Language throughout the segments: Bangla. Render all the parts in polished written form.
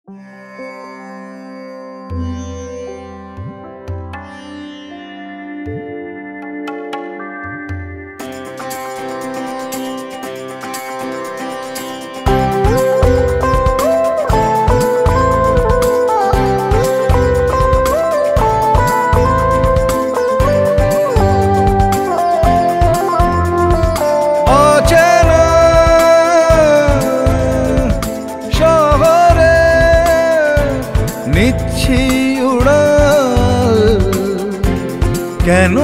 নিচ্ছি উড়াল কেন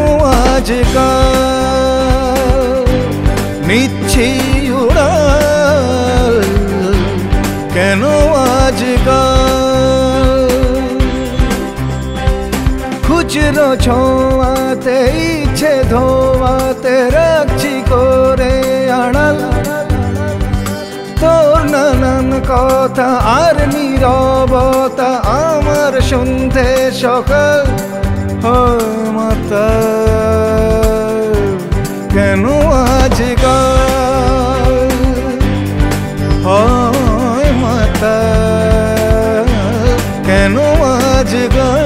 আজকাল, নিচ্ছি উড়াল কেন আজকাল, খুচরো ছোঁয়াতে ইচ্ছে ধোয়াতে রাখছি করে আড়াল, তোর নানান কথা আর নীরবতা আমার শুনতে সকাল মাতাল কেন আজকাল, হয় মাতাল কেন আজকাল।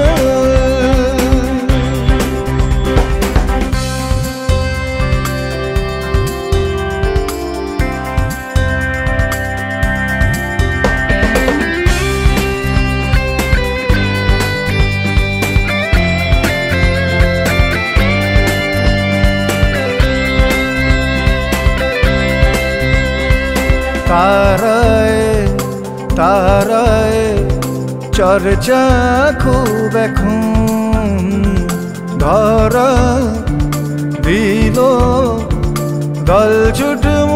তারায় তারায় চর্চা খুব এখন ধরা দিল দল ছুটব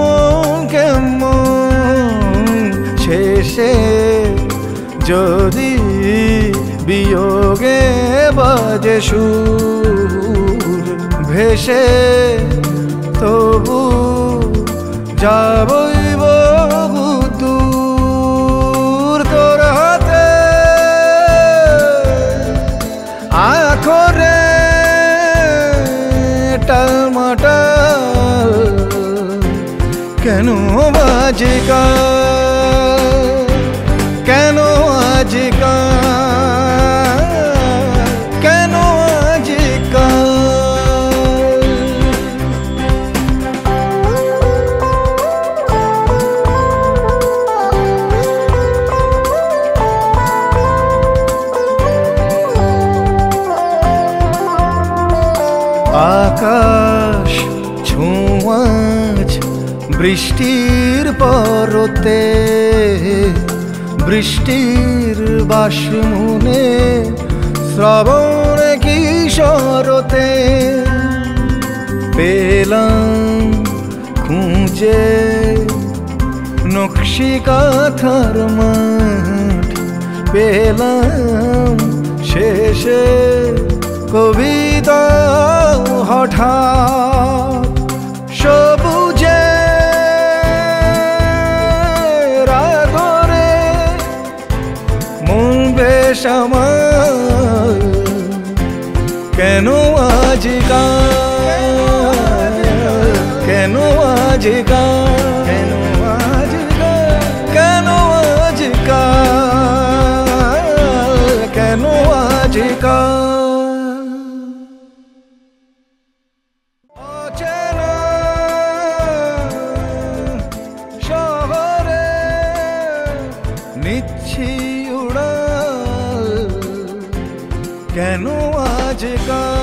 কেমন, শেষে যদি বিয়োগে বাজে সুর ভেসে তবু যাবই দূর তোর হাতে আখরে টালমাটাল কেন আজকাল, কেন আজকাল, কেন আজকাল। আকাশ ছোঁয়াচ বৃষ্টির পরতে, বৃষ্টির বাসমনে শ্রাবণ কিশোরতে পেলাম খুঁজে নকশি কাঁথার মাঠ, পেলাম শেষে কবিতা হঠাৎ সবুজে রাগরে মন বেশ আমার কেন আজকাল, কেন আজকাল, কেন আজকাল, কেন আজকাল, কেন আজকাল। নিচ্ছি উড়াল কেন আজকাল।